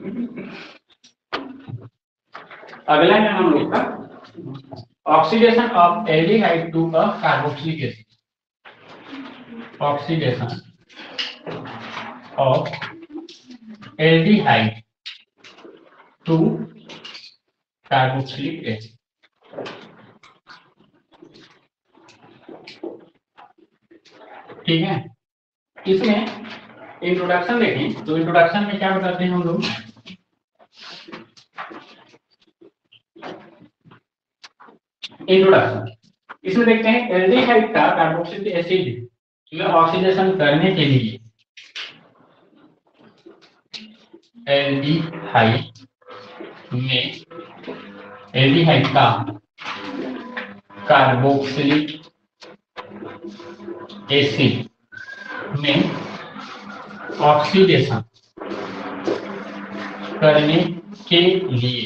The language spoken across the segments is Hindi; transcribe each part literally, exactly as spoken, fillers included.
अगला है हम लोग का oxidation of aldehyde to a carboxylic acid. Oxidation of aldehyde to carboxylic acid. ठीक है, इसमें इंट्रोडक्शन देखें तो इंट्रोडक्शन में क्या बताते हैं हम लोग। इंट्रोडक्शन इसमें देखते हैं एल्डिहाइड का कार्बोक्सिलिक एसिड में ऑक्सीडेशन करने के लिए एल्डिहाइड में एल्डिहाइड का कार्बोक्सिलिक एसिड में ऑक्सीडेशन करने के लिए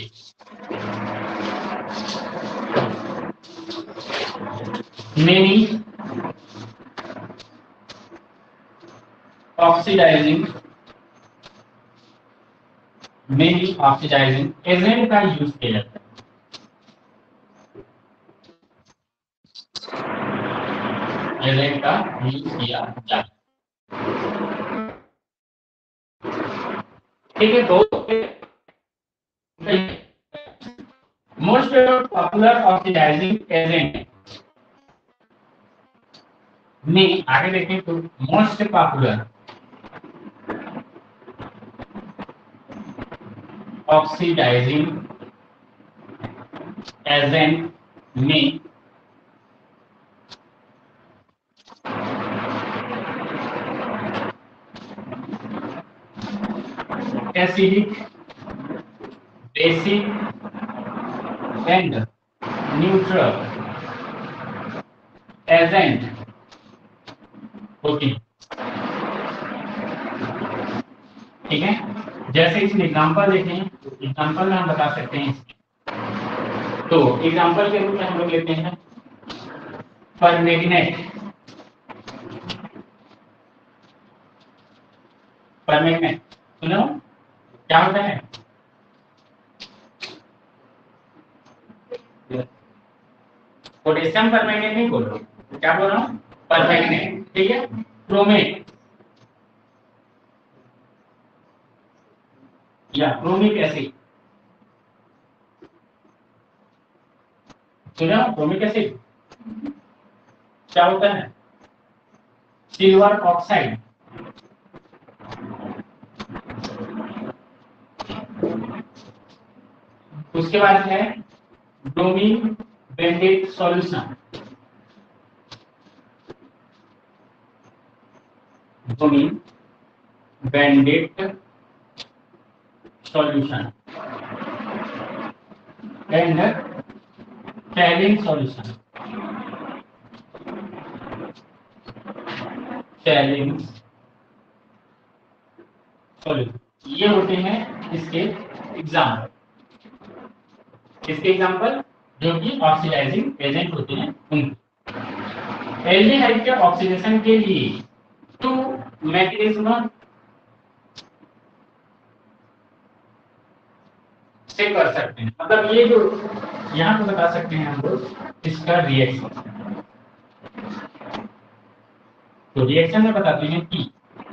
many oxidizing many oxidizing agent का यूज किया जाता है। एजेंट का यूज किया जाता है। ठीक है, दोस्तों मोस्ट पॉपुलर ऑक्सीडाइजिंग एजेंट में आगे देखें तो मोस्ट पॉपुलर ऑक्सीडाइजिंग एजेंट में acidic, basic and neutral agent होती है। ठीक है, जैसे इसमें एग्जांपल देखें, एग्जांपल में हम बता सकते हैं। तो एग्जांपल के रूप में हम लोग लेते हैं परमैंगनेट। परमैंगनेट सुनो क्या होता है? पोटेशियम परमैंगनेट नहीं बोल रहा हूं, क्या बोल रहा हूं? परमैंगनेट। ठीक है, क्रोमेट या क्रोमिक एसिड। सुना क्रोमिक एसिड क्या होता है? Silver oxide. उसके बाद है bromine bended solution. Bromine bended solution and Tollen solution. Tollen solution ये होते हैं इसके एग्जाम्पल। इसके एग्जाम्पल जो कि ऑक्सीडाइजिंग एजेंट होते हैं उनके। एल्डिहाइड के ऑक्सीडेशन के लिए टू मैकेनिज्म से कर सकते हैं। मतलब ये जो यहाँ पे बता सकते हैं हम लोग इसका रिएक्शन। तो रिएक्शन में बताते हैं कि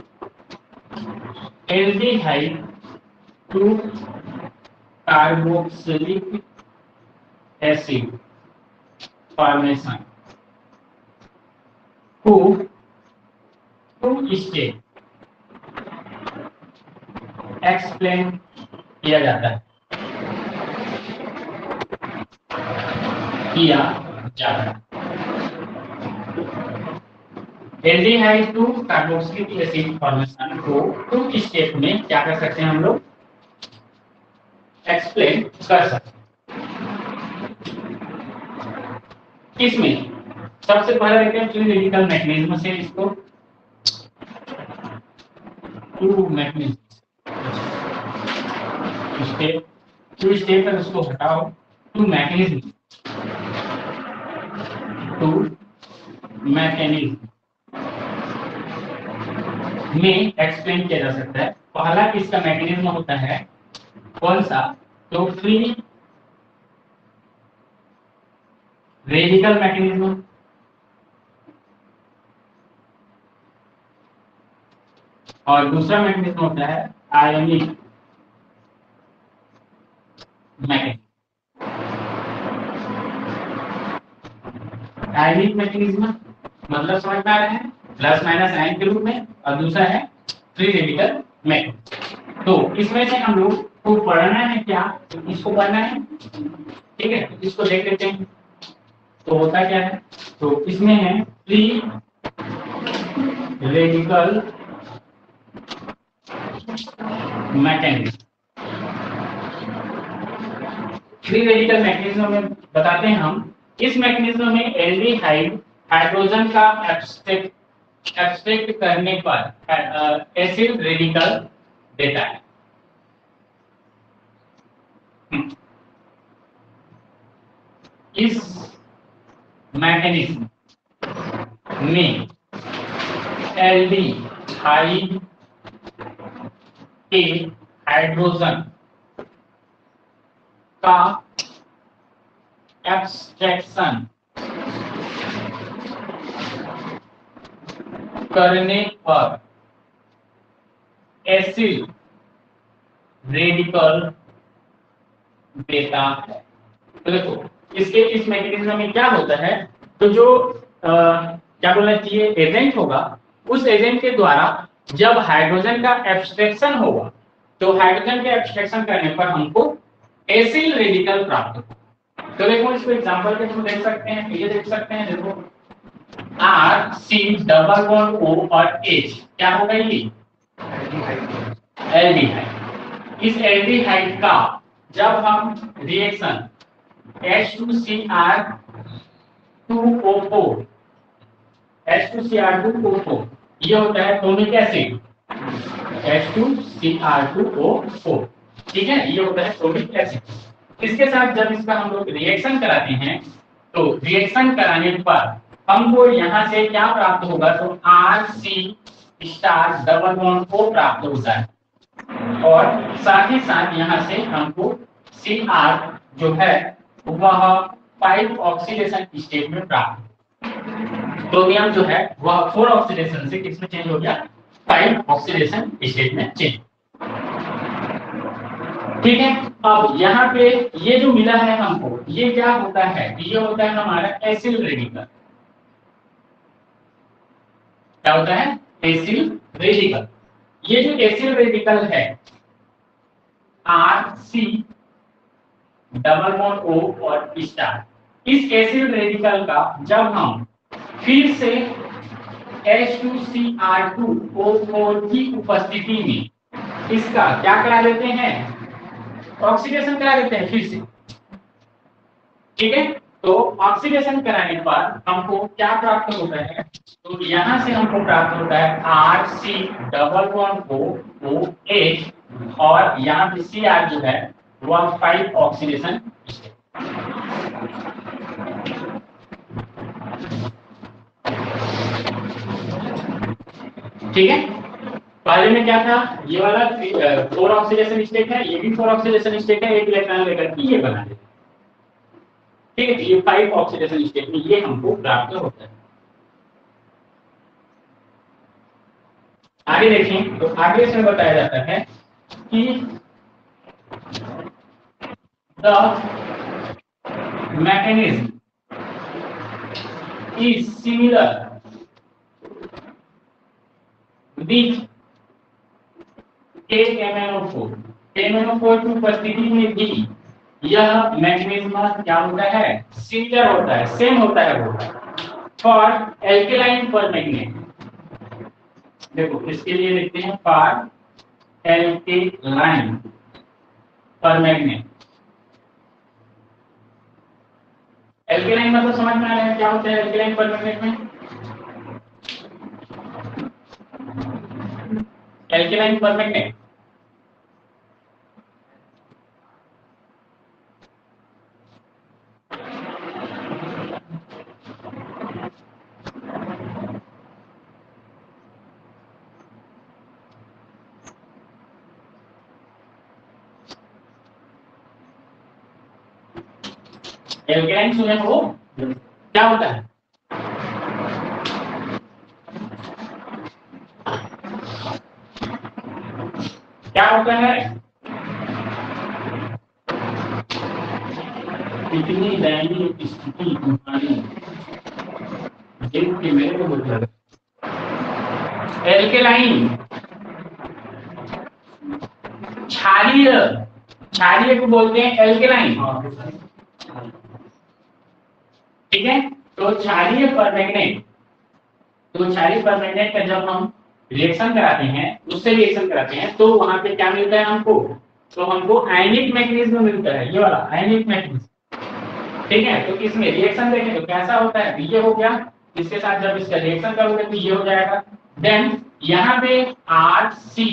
aldehyde to carboxylic acid formation को टू स्टेप एक्सप्लेन किया जाता है किया जाता है aldehyde to carboxylic acid formation को टू स्टेप में क्या कर सकते हैं हम लोग? एक्सप्लेन कर सकते हैं। इसमें सबसे पहले देखते हैं फिजिकल मैकेनिज्म से इसको two mechanism step two step पर उसको हटाओ। टू मैकेनिज्म टू मैकेनिज्म में एक्सप्लेन किया जा सकता है। पहला इसका मैकेनिज्म होता है कौन सा? तो फ्री रेडिकल मैकेनिज्म, और दूसरा मैकेनिज्म होता है आयनिक मैकेनिज्म। आयनिक मैकेनिज्म मतलब समझ में आ रहा है, प्लस माइनस आयन के रूप में, और दूसरा है फ्री रेडिकल मैकेनिज्म। तो इसमें से हम लोग को पढ़ना है क्या? तो इसको पढ़ना है, ठीक है। तो इसको देख लेते हैं तो होता क्या है। तो इसमें है free radical mechanism. Free radical mechanism में बताते हैं हम, इस मैकेनिज्म में एल्डिहाइड हाइड्रोजन का एब्स्ट्रैक्ट एब्स्ट्रैक्ट करने पर एसिड रेडिकल देता है। इस मैकेनिज्म में एल्डिहाइड के हाइड्रोजन का एब्स्ट्रैक्शन करने पर एसिड रेडिकल देता है। तो देखो इसके इस मैकेनिज्म में क्या होता है, तो जो आ, क्या बोलना चाहिए, एजेंट होगा, उस एजेंट के द्वारा जब हाइड्रोजन का एब्स्ट्रैक्शन होगा, तो हाइड्रोजन के एब्स्ट्रैक्शन करने पर हमको एसिड रेडिकल प्राप्त होगा। तो देखो इसको एग्जांपल के थ्रू देख सकते हैं, ये देख सकते हैं, देखो R C double bond O और H क्या होगा, ये एल्डिहाइड। इस एल्डिहाइड का जब हम reaction H two C R two O four H two C R two O four, ये होता है tonic acid H two C R two O four, ठीक है, ये होता है टोनिक एसिड। इसके साथ जब इसका हम लोग रिएक्शन कराते हैं, तो रिएक्शन कराने पर हमको यहाँ से क्या प्राप्त होगा, तो R C star double bond O प्राप्त होता है, और साथ ही साथ यहाँ से हमको सी आर जो है वह फाइव ऑक्सीडेशन स्टेट में प्राप्त। क्रोमियम जो है वह फोर ऑक्सीडेशन से किसमें चेंज हो गया, फाइव ऑक्सीडेशन स्टेट में चेंज। ठीक है, अब यहाँ पे ये जो मिला है हमको, ये क्या होता है, ये होता है हमारा एसिड रेडिकल। क्या होता है, एसिड रेडिकल। ये जो एसिड रेडिकल है R C double bond O और स्टार, इस एसिड रेडिकल का जब हम फिर से H two C R two O four की उपस्थिति में इसका क्या करा लेते हैं, ऑक्सीडेशन करा लेते हैं फिर से, ठीक है। तो ऑक्सीडेशन कराने पर हमको क्या प्राप्त होता है, तो यहां से हमको प्राप्त होता है R C double bond O O H, और यहाँ पे सी आर जो है वह फाइव ऑक्सीडेशन स्टेट। ठीक है, पहले में क्या था, ये वाला फोर ऑक्सीडेशन स्टेट है, ये भी फोर ऑक्सीडेशन स्टेट है, एक इलेक्ट्रॉन लेकर के ये बना देते, ठीक है। ये फाइव ऑक्सीडेशन स्टेट में ये हमको प्राप्त होता है। आगे देखें, तो आगे इसमें बताया जाता है कि the mechanism is similar with K M N O four. M N O four की उपस्थिति में भी यह मैकेनिज्म क्या होता है, सिमिलर होता है, सेम होता है वो फॉर एल्केलाइन परमैंगनेट। देखो इसके लिए लिखते हैं फॉर एल्केलाइन परमैंगनेट। एल्केलाइन मतलब समझ में आ रहा है क्या होता है एल्केलाइन परमैंगनेट में, एल्केलाइन परमैंगनेट एल्केलाइन सोडियम वो क्या होता है, क्या होता है, कितनी दैनिक स्थिति तुम्हारी देख के मेरे को बोल रहा है एल्केलाइन क्षारीय, क्षारीय को बोलते हैं एल्केलाइन, ठीक है। तो क्षारीय परमैंगनेट, तो क्षारीय परमैंगनेट का जब हम रिएक्शन कराते हैं, उससे रिएक्शन कराते हैं तो वहां पे क्या मिलता है हमको, तो हमको आयनिक मैग्नीशियम मिलता है, ये वाला आयनिक मैग्नीशियम, ठीक है। तो इसमें रिएक्शन देखें तो कैसा होता है, ये हो गया, इसके साथ जब इसका रिएक्शन करोगे तो ये हो जाएगा, देन यहाँ पे आर सी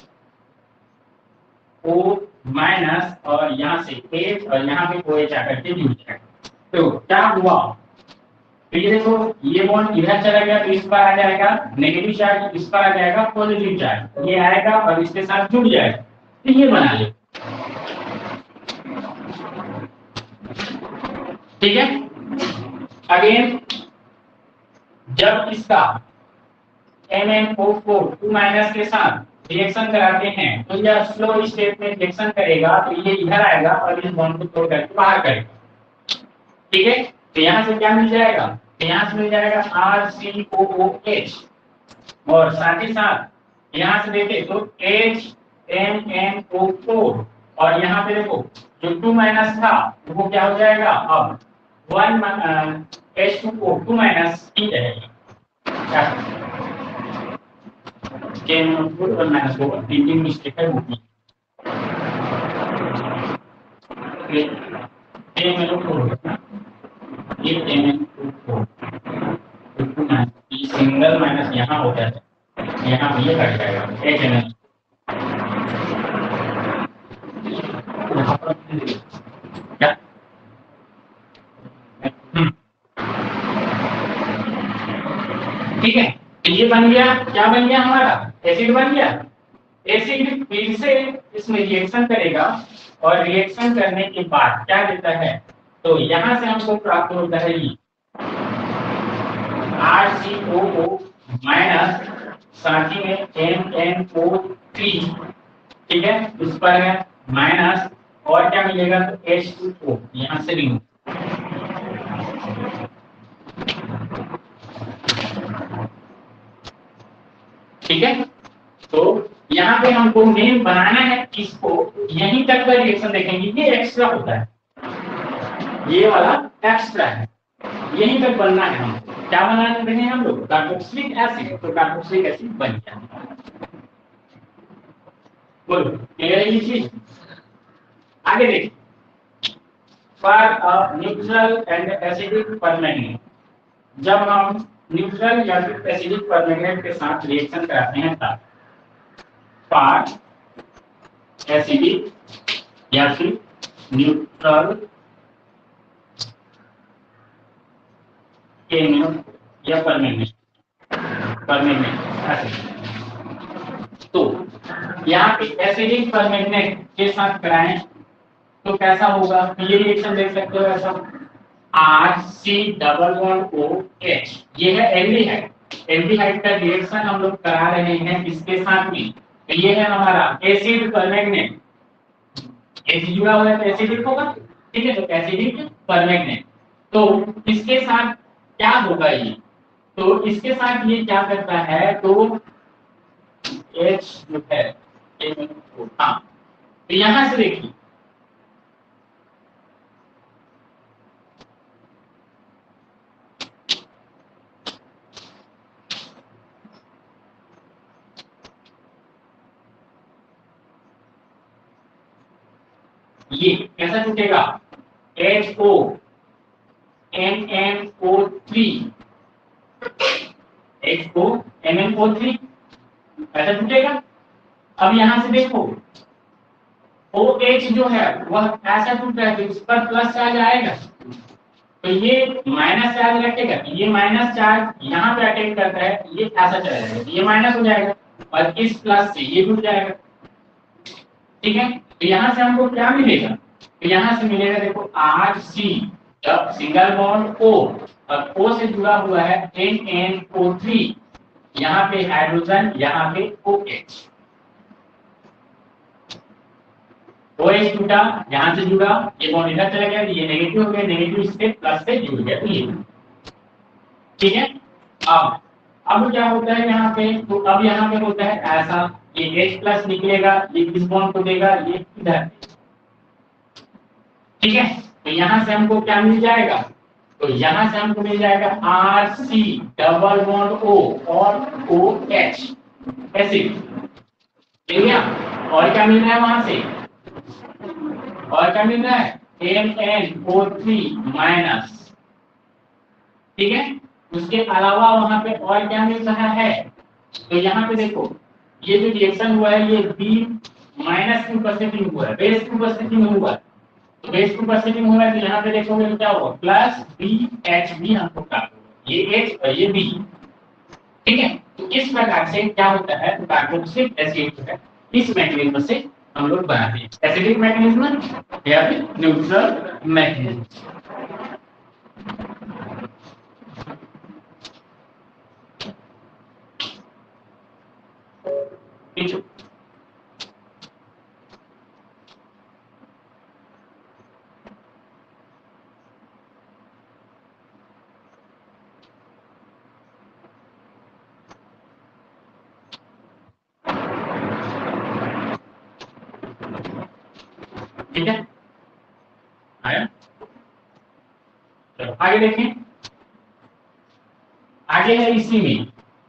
ओ माइनस और यहाँ से एच और यहाँ पे ओ एच आकर के जुड़ जाएगा। तो क्या हुआ, तो ये देखो ये बॉन्ड इधर चला गया तो इस पर आ जाएगा नेगेटिव चार्ज, इस पर आ जाएगा पॉजिटिव चार्ज, ये आएगा और इसके साथ जुड़ जाएगा, तो ये बना ले, ठीक है। अगेन जब इसका M N O four two minus के साथ रिएक्शन कराते हैं तो यह स्लो स्टेट में रिएक्शन करेगा, तो ये इधर आएगा और इस बॉन्ड को तोड़ करके बाहर करेगा, ठीक है। तो यहाँ से क्या मिल जाएगा, तो यहाँ से मिल जाएगा आर सी ओ ओ एच और साथ ही साथ यहाँ से देखे तो H M N O four और यहाँ पे देखो जो टू माइनस था वो क्या हो जाएगा, अब one H two O two minus ही रहेगा, और माइनस होगा, प्रिंटिंग मिस्टेक है वो ये सिंगल माइनस यहाँ हो जाता है, यहाँ पे ये कट जाएगा एच एन एल, क्या ठीक है। ये बन गया, क्या बन गया हमारा, एसिड बन गया। एसिड फिर से इसमें रिएक्शन करेगा और रिएक्शन करने के बाद क्या देता है, तो यहाँ से हमको प्राप्त होता है ये are C O O minus साथ ही में एम एन ओ थ्री, ठीक है, उस पर है माइनस और क्या मिलेगा, तो एच टू ओ यहाँ से रिमूव, ठीक है। तो यहाँ पे हमको मेन बनाना है इसको, यहीं तक का रिएक्शन देखेंगे, ये एक्स्ट्रा होता है, ये वाला एक्स्ट्रा है, यहीं तक बनना है हमको, क्या बनाने रहे हैं हम लोग, कार्बोक्सिलिक एसिड, तो कार्बोक्सिलिक एसिड बन गया, बोलो क्लियर है ये चीज। आगे देखिए, for a neutral and acidic permanganate, जब हम न्यूट्रल या फिर एसिडिक परमैंगनेट के साथ रिएक्शन कराते हैं तब फॉर एसिडिक या फिर न्यूट्रल या परमैंगनेट परमैंगनेट एसिड, तो यहाँ पे एसिडिक परमैंगनेट के साथ कराएं तो कैसा होगा, ये रिएक्शन देख सकते हो ऐसा, R C double bond O H, ये है एल्डिहाइड, एल्डिहाइड का रिएक्शन हम लोग करा रहे हैं इसके साथ में, तो ये है हमारा एसिड परमैंगनेट, एसिड जुड़ा हुआ है तो एसिडिक होगा, ठीक है, तो एसिडिक परमैंगनेट, तो इसके साथ क्या होगा ये, तो इसके साथ ये क्या करता है, तो H जो है हाँ, तो यहां से देखिए ये कैसा टूटेगा, H O N N O three, H O N N O three ऐसा टूटेगा। अब यहां से देखो OH जो है वह ऐसा टूट रहा है तो इस पर प्लस चार्ज आएगा, तो ये माइनस चार्ज रखेगा, ये माइनस चार्ज यहाँ पे अटैक करता है, ये ऐसा चला जाएगा, ये माइनस हो जाएगा और इस प्लस से ये जुड़ जाएगा, ठीक है। तो यहाँ से हमको क्या मिलेगा, तो यहाँ से मिलेगा देखो आर सी जब सिंगल बॉन्ड O और O से जुड़ा हुआ है एन एन ओ थ्री, यहाँ पे हाइड्रोजन, यहाँ पे OH, OH टूटा, यहाँ से जुड़ा, ये बॉन्ड इधर चला गया, ये नेगेटिव हो गया, नेगेटिव इससे प्लस से जुड़ गया, ये ठीक है। अब अब क्या होता है यहाँ पे, तो अब यहाँ पे होता है ऐसा, ये H प्लस निकलेगा, ये इस बॉन्ड को देगा, ये इधर, ठीक है। तो यहाँ से हमको क्या मिल जाएगा, तो यहाँ से हमको मिल जाएगा R C double bond O और OH एसिड, ठीक है। और क्या मिल रहा है वहां से, और क्या मिल रहा है N N O three minus, ठीक है। उसके अलावा वहां पे और क्या मिल रहा है, तो यहाँ पे देखो ये जो रिएक्शन हुआ है ये बी माइनस की उपस्थिति में हुआ है, बेस की उपस्थिति में हुआ है, तो बेस की उपस्थिति में हुआ है, तो यहाँ पे देखोगे तो क्या होगा प्लस बी एच बी हमको प्राप्त होगा, ये एच और ये बी, ठीक है। तो इस प्रकार से क्या होता है, तो कार्बोक्सिलिक एसिड जो है इस मैकेनिज्म से हम लोग बनाते हैं, एसिडिक मैकेनिज्म या फिर न्यूट्रल मैकेनिज्म। ठीक है, ठीक है, आया। चलो आगे देखें, आगे है इसी में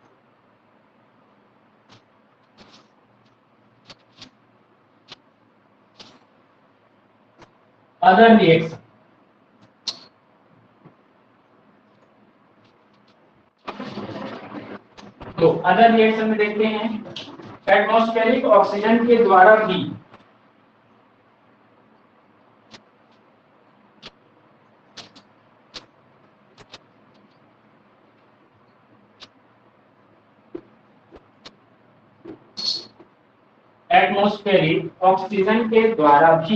अदर रिएक्शन, तो अदर रिएक्शन में देखते हैं एटमॉस्फेरिक ऑक्सीजन के द्वारा भी एटमॉस्फेरिक ऑक्सीजन के द्वारा भी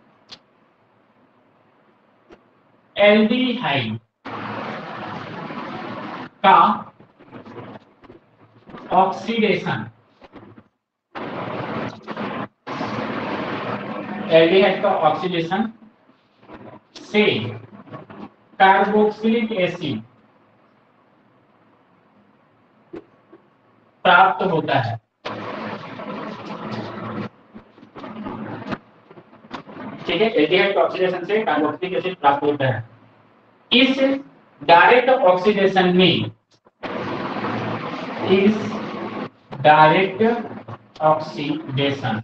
एल्डिहाइड का ऑक्सीडेशन, एल्डिहाइड का ऑक्सीडेशन से कार्बोक्सिलिक एसिड प्राप्त होता है, ठीक है। एल्डिहाइड ऑक्सीडेशन से कार्बोक्सिलिक एसिड प्राप्त होता है। इस डायरेक्ट ऑक्सीडेशन में, इस डायरेक्ट ऑक्सीडेशन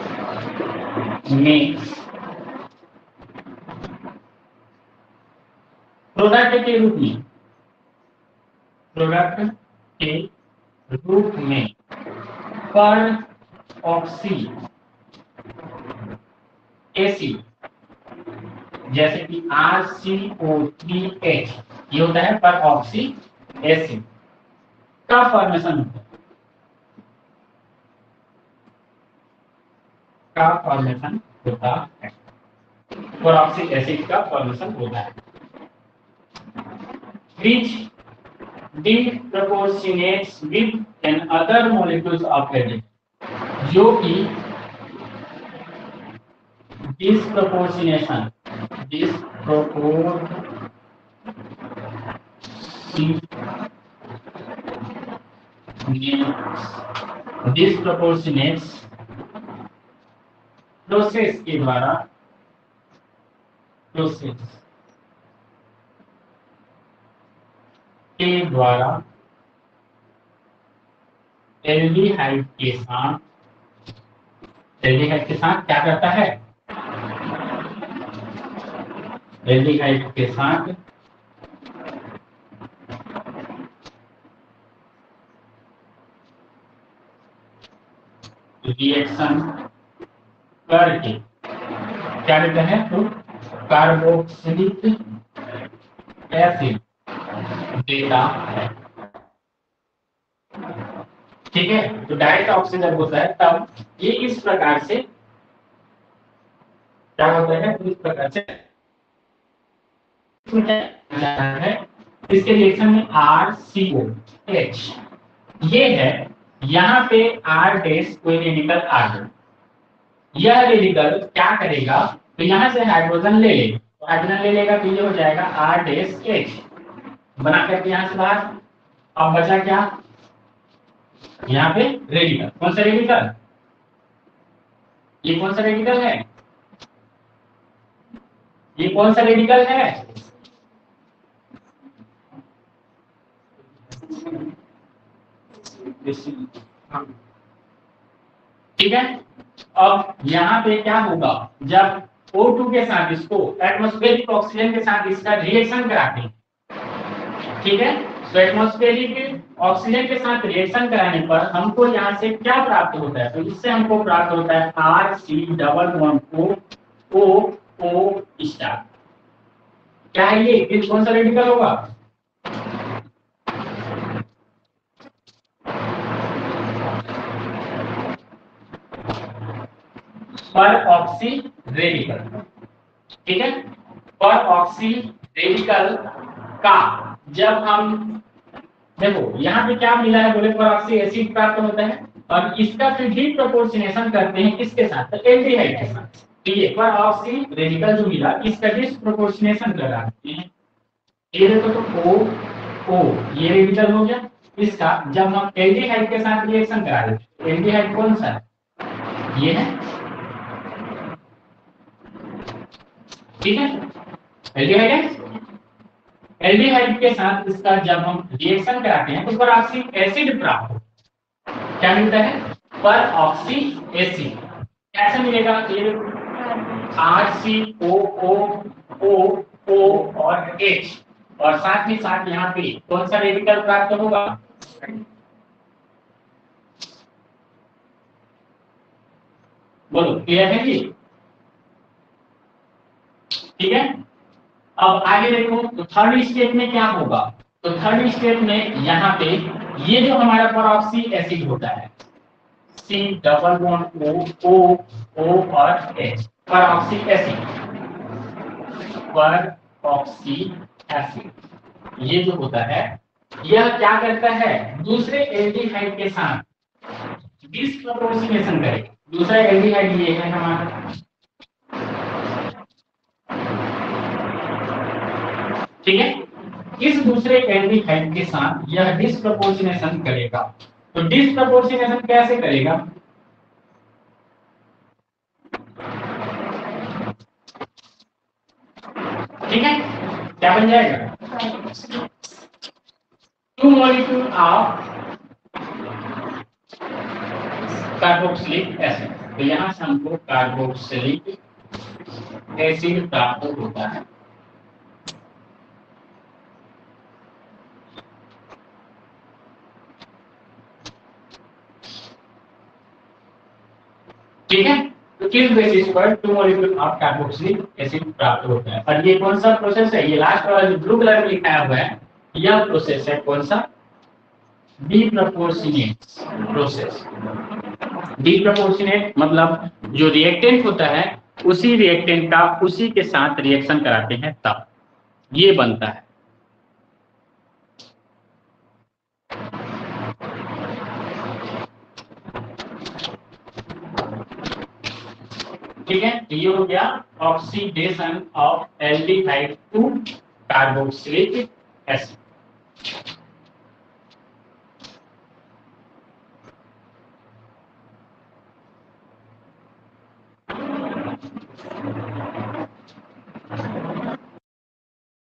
में प्रोडक्ट के रूप में, प्रोडक्ट के रूप में पर ऑक्सी एसिड जैसे कि R C O three H, ये होता है पर ऑक्सी एसिड का फॉर्मेशन होता है, का फॉर्मेशन होता है, पर ऑक्सी एसिड का फॉर्मेशन होता है, which disproportionates with an other molecules of element, जो कि disproportionation disproportionates disproportionates प्रोसेस के द्वारा, प्रोसेस के द्वारा एल्डिहाइड के साथ, एल्डिहाइड के साथ क्या करता है, एल्डिहाइड के साथ रिएक्शन करके क्या देता है, तो कार्बोक्सिलिक एसिड देता है, ठीक है। तो डायरेक्ट ऑक्सीजन होता है तब ये इस प्रकार से क्या होता है, इस प्रकार से इसमें क्या है, इसके रिएक्शन में आर सी ओ एच ये है, यहाँ पे आर डैश कोई रेडिकल आ गया, यह रेडिकल क्या करेगा, तो यहाँ से हाइड्रोजन ले लेगा, तो हाइड्रोजन ले लेगा तो ये हो जाएगा आर डैश एच, बना करके यहाँ से बाहर। अब बचा क्या, यहाँ पे रेडिकल, कौन सा रेडिकल, ये कौन सा रेडिकल है, ये कौन सा रेडिकल है, ठीक है। अब यहाँ पे क्या होगा, जब O टू के साथ इसको एटमॉस्फेरिक ऑक्सीजन के साथ इसका रिएक्शन कराते हैं, ठीक है, तो एटमॉस्फेरिक ऑक्सीजन के साथ रिएक्शन कराने पर हमको यहाँ से क्या प्राप्त होता है, तो इससे हमको प्राप्त होता है R C double bond O O O star. क्या है ये, किस कौन सा रेडिकल होगा, पर ऑक्सी रेडिकल, ठीक है, पर ऑक्सी रेडिकल का जब हम देखो यहाँ पे क्या मिला है, बोले पर ऑक्सी एसिड प्राप्त होता है, और इसका फिर डिस्प्रोपोर्शनेशन करते हैं किसके साथ, तो एल्डिहाइड के साथ, ठीक है, पर ऑक्सी रेडिकल जो मिला इसका डिस्प्रोपोर्शनेशन कराते हैं, ये देखो तो ओ ओ ये रेडिकल हो गया, इसका जब हम एल्डिहाइड के साथ रिएक्शन करा देते, एल्डिहाइड कौन सा है, ये है, ठीक है, एल्डिहाइड है, एल्डिहाइड के साथ इसका जब हम रिएक्शन कराते हैं तो पर ऑक्सी एसिड प्राप्त हो, क्या मिलता है, पर ऑक्सी एसिड, कैसे मिलेगा, ये are C O O O O और H, और साथ ही साथ यहाँ पे कौन सा रेडिकल प्राप्त होगा, बोलो क्लियर है जी, ठीक है। अब आगे देखो तो थर्ड स्टेप में क्या होगा, तो थर्ड स्टेप में यहाँ पे ये जो हमारा परऑक्सी एसिड होता है, सी double bond O O O और H, peroxy acid, peroxy acid ये जो होता है, यह क्या करता है, दूसरे एल्डिहाइड के साथ डिस्प्रोपोर्शनेशन करेगा, दूसरा एल्डिहाइड ये है हमारा, ठीक है, इस दूसरे एल्डिहाइड के साथ यह डिस्प्रोपोर्शनेशन करेगा, तो डिस्प्रोपोर्शनेशन कैसे करेगा, ठीक है, क्या बन जाएगा, two molecule of carboxylic acid, तो यहां से हमको कार्बोक्सिलिक एसिड प्राप्त होता है, ठीक है, तो किस बेसिस पर two molecule of carboxylic acid प्राप्त होता है, और ये कौन सा प्रोसेस है, ये लास्ट वाला जो ब्लू कलर में लिखा हुआ है, यह प्रोसेस है कौन सा, डिप्रोपोर्शनेट प्रोसेस, डिप्रोपोर्शनेट मतलब जो रिएक्टेंट होता है उसी रिएक्टेंट का उसी के साथ रिएक्शन कराते हैं तब ये बनता है, ठीक है, तो ये हो गया oxidation of aldehyde to carboxylic acid.